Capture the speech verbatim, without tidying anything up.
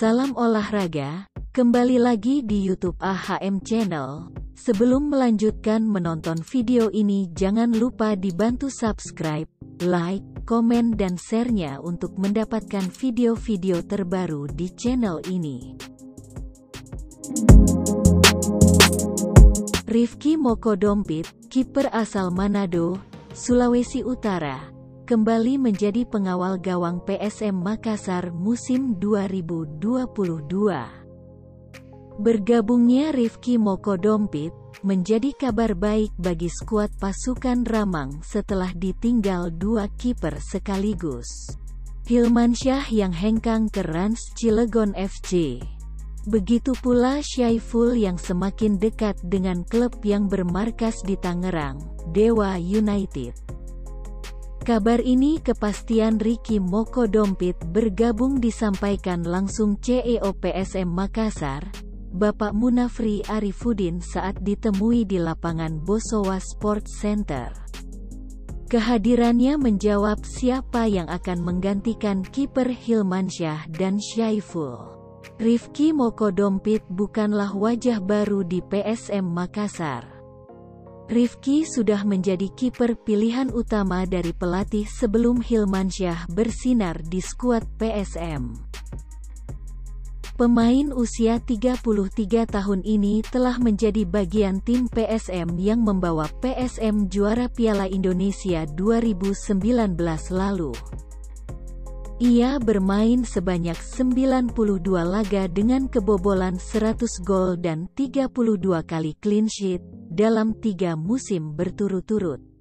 Salam olahraga, kembali lagi di YouTube A H M Channel. Sebelum melanjutkan menonton video ini, jangan lupa dibantu subscribe, like, komen dan share-nya untuk mendapatkan video-video terbaru di channel ini. Rifky Mokodompit, kiper asal Manado, Sulawesi Utara, kembali menjadi pengawal gawang P S M Makassar musim dua ribu dua puluh dua. Bergabungnya Rifky Mokodompit menjadi kabar baik bagi skuad pasukan Ramang setelah ditinggal dua kiper sekaligus. Hilmansyah yang hengkang ke Rans Cilegon F C. Begitu pula Syaiful yang semakin dekat dengan klub yang bermarkas di Tangerang, Dewa United. Kabar ini kepastian Rifky Mokodompit bergabung disampaikan langsung C E O P S M Makassar, Bapak Munafri Arifudin saat ditemui di lapangan Bosowa Sports Center. Kehadirannya menjawab siapa yang akan menggantikan kiper Hilmansyah dan Syaiful. Rifky Mokodompit bukanlah wajah baru di P S M Makassar. Rifky sudah menjadi kiper pilihan utama dari pelatih sebelum Hilmansyah bersinar di skuad P S M. Pemain usia tiga puluh tiga tahun ini telah menjadi bagian tim P S M yang membawa P S M juara Piala Indonesia dua ribu sembilan belas lalu. Ia bermain sebanyak sembilan puluh dua laga dengan kebobolan seratus gol dan tiga puluh dua kali clean sheet dalam tiga musim berturut-turut.